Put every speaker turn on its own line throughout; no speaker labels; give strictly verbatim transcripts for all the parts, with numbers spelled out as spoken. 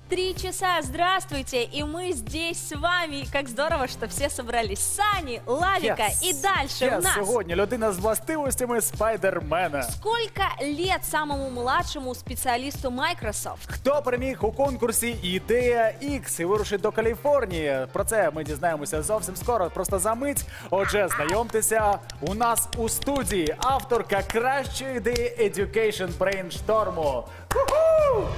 Три часа, здравствуйте, и мы здесь с вами. Как здорово, что все собрались. Сани, Лавика
Yes.
и дальше
Yes.
у нас.
Сьогодні людина з властивостями Спайдермена.
Сколько лет самому младшему специалисту Microsoft?
Хто переміг у конкурсі «Ідея Ікс» і вирушить до Каліфорнії? Про це ми дізнаємося зовсім скоро, просто за мить. Отже, знайомтеся, у нас у студії авторка кращої ідеї Education Brainstorm. Ху-ху!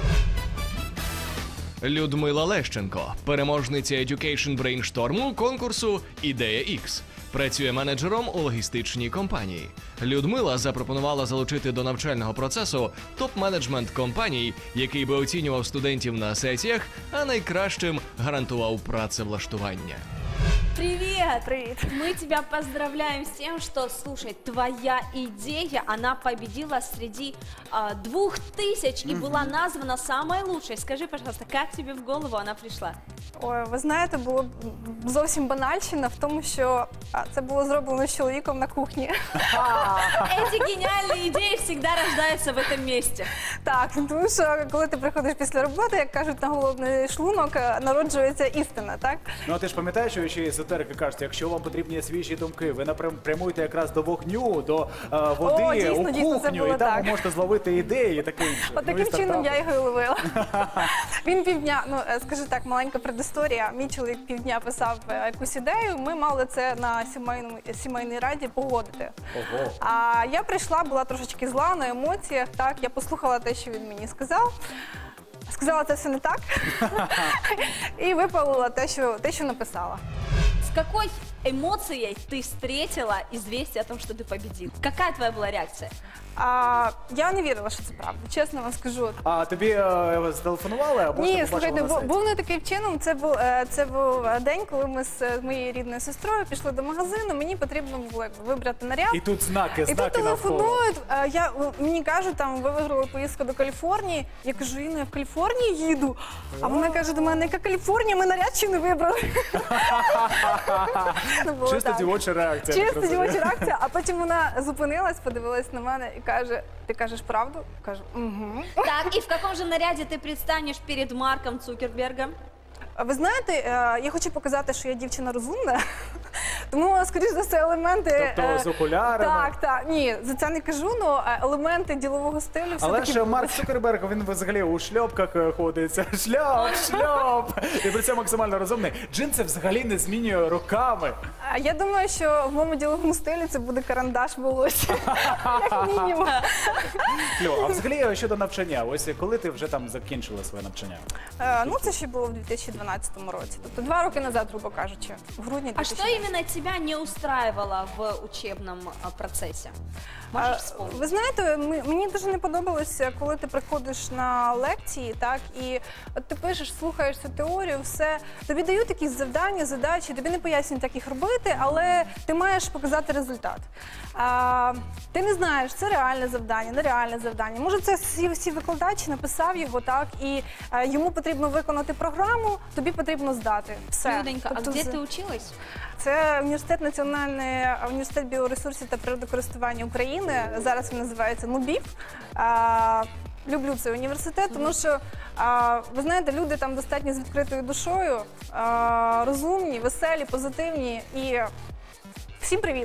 Людмила Лещенко, переможниця Education Brainstorm конкурсу «Ідея Ікс». Працює менеджером у логістичній компанії. Людмила запропонувала залучити до навчального процесу топ-менеджмент компаній, який би оцінював студентів на сесіях, а найкращим гарантував працевлаштування.
Привет! Привет! Мы тебя поздравляем с тем, что, слушай, твоя идея, она победила среди а, двух тысяч и была названа самой лучшей. Скажи, пожалуйста, как тебе в голову она пришла?
Ой, ви знаєте, було зовсім банальщина в тому, що а, це було зроблено з чоловіком на кухні.
Эти гениальные идеи всегда рождаются в этом месте.
Так, тому що коли ти приходиш після роботи, як кажуть, на голодний шлунок, народжується істина, так?
Ну, а ти ж пам'ятаєш, що ще езотерики кажуть, якщо вам потрібні свіжі думки, ви напрям прямуєте якраз до вогню, до е, води,
О, дійсно,
у
дійсно, це
кухню,
було
і там
так.
ви можете зловити ідеї і таке інше.
От
Ну, і
таким чином
стартапи.
я його і ловила. Він півдня, ну скажу так, маленька предісторія. Мій чоловік півдня писав е, якусь ідею. Ми мали це на сімейному сімейній раді погодити.
Ого.
А я прийшла, була трошечки зла на емоціях. Так, я послухала те, що він мені сказав. Сказала, це все не так. І випалила те, що те, що написала.
С какой эмоцией ты встретила известие о том, что ты победил? Какая твоя была реакция?
А, я не вірила, що це правда. Чесно вам скажу.
А тобі е, зателефонували або
Ні,
ти побачила
слухайте,
на
бу-
сайті?
був не таким чином. Це був е, це був день, коли ми з е, моєю рідною сестрою пішли до магазину. Мені потрібно було якби вибрати наряд.
І тут знаки,
І тут
знаки навколо.
телефонують. е, Я мені кажуть, там ви виграли поїздку до Каліфорнії. Я кажу, Інна, я в Каліфорнію їду. А вона каже до мене, яка Каліфорнія, ми наряд ще не вибрали. Ну, було
Чисто
так.
дівоча реакція. я так
Чисто
розумію.
дівоча реакція, а потім вона зупинилась, подивилась на мене і каже: ти кажеш правду? Кажу, угу.
Так, и в каком же наряде ты предстанешь перед Марком Цукербергом?
А ви знаєте, е, я хочу показати, що я дівчина розумна, тому, скоріш за все, елементи...
Тобто
е,
з окулярами?
Так, так, ні, за це не кажу, але елементи ділового стилю
Але
все-таки
ж
будуть.
Марк Цукерберг, він взагалі у шльопках е, ходить. Шльоп, шльоп. І при цьому максимально розумний. Джинси взагалі не змінює руками.
А я думаю, що в моєму діловому стилі це буде карандаш волосся, як мінімум.
Кльо, а взагалі щодо навчання, ось коли ти вже там закінчила своє навчання?
Е, Ну, це ще було в дві тисячі дванадцятому році, тобто два роки назад, грубо кажучи, в грудні
А что
дві тисячі.
именно тебя не устраивало в учебном а, процессе? Можешь
А,
вспомнить?
Ви знаєте, ми- мені дуже не подобалося, коли ти приходиш на лекції, так, і от ти пишеш, слухаєш цю теорію, все, тобі дають якісь завдання, задачі, тобі не пояснюють, як їх робити, але ти маєш показати результат. А, ти не знаєш, це реальне завдання, нереальне завдання. Може, це всі, всі викладач написав його, так, і е, йому потрібно виконати програму, тобі потрібно здати. Все.
Люденька, а
Тобто
где
це-
ты училась?
Це університет національний університет біоресурсів та природокористування України. Зараз він називається НУБІП. А, люблю цей університет, тому що а, ви знаєте, люди там достатньо з відкритою душою, а, розумні, веселі, позитивні і всім привіт.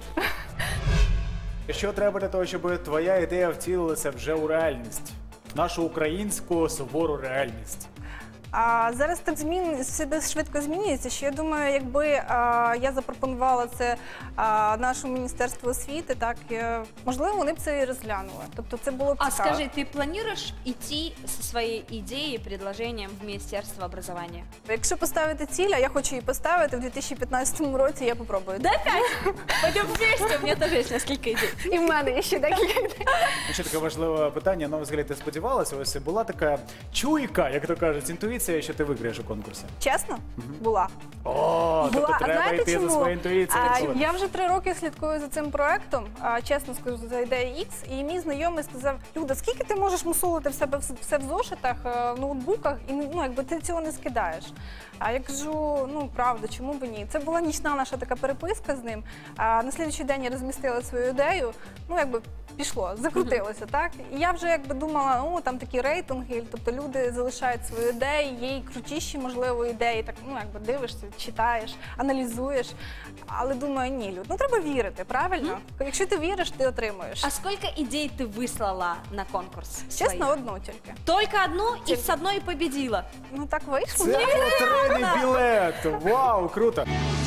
Що треба для того, щоб твоя ідея втілилася вже у реальність? Нашу українську сувору реальність.
А зараз так змін все досить швидко змінюється. Що я думаю, якби а, я запропонувала це а, нашому міністерству освіти, так е, можливо, вони б це і розглянули. Тобто це було б
А
цікаво.
скажи, ты планируешь идти со своей идеей, предложением в Министерство образования?
Якщо поставити ціль, а я хочу її поставити в дві тисячі п'ятнадцятому році, я попробую.
Да опять? Пойдем вместе, у меня тоже есть несколько идей.
І в мене є ще декілька ідей.
Ще таке важливе питання, ну взагалі ти сподівалася, ось була така чуйка, як то кажуть, інтуїція, що ти виграєш у конкурсі?
Чесно? Була.
О, тобто
Була. А
треба
знаєте
йти за
чому?
своєю інтуїцією.
А,
відчувати.
я вже три роки слідкую за цим проектом, а, чесно скажу, за ідея Ікс, і мій знайомий сказав: Люда, скільки ти можеш мусолити в себе вс- все в зошитах, е, в ноутбуках, і ну, якби ти цього не скидаєш. А я кажу, ну правда, чому б ні? Це була нічна наша така переписка з ним. А на слідчий день я розмістила свою ідею, ну якби пішло, закрутилося, так? І я вже якби думала, о, там такі рейтинги, тобто люди залишають свої ідеї. є і крутіші, можливо, ідеї. Так, ну, якби дивишся, читаєш, аналізуєш. Але думаю, ні, Люд, ну треба вірити, правильно? Якщо ти віриш, ти отримуєш.
А сколько идей ты выслала на конкурс?
Чесно,
своих?
одну тільки.
Только одну и с одной и победила.
Ну так вийшло.
Це лотерейний білет. Вау, круто.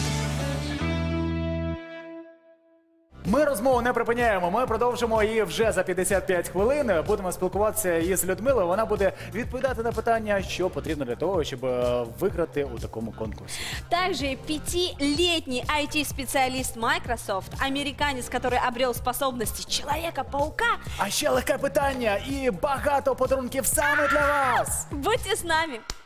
Ми розмову не припиняємо. Ми продовжимо її вже за п'ятдесят п'ять хвилин. Будемо спілкуватися із Людмилою. Вона буде відповідати на питання, що потрібно для того, щоб е, виграти у такому конкурсі.
Также пятилетний ай ти-специалист Microsoft, американец, который обрел способности Человека-паука.
А ще легке питання і багато подарунків саме для вас.
Будьте с нами!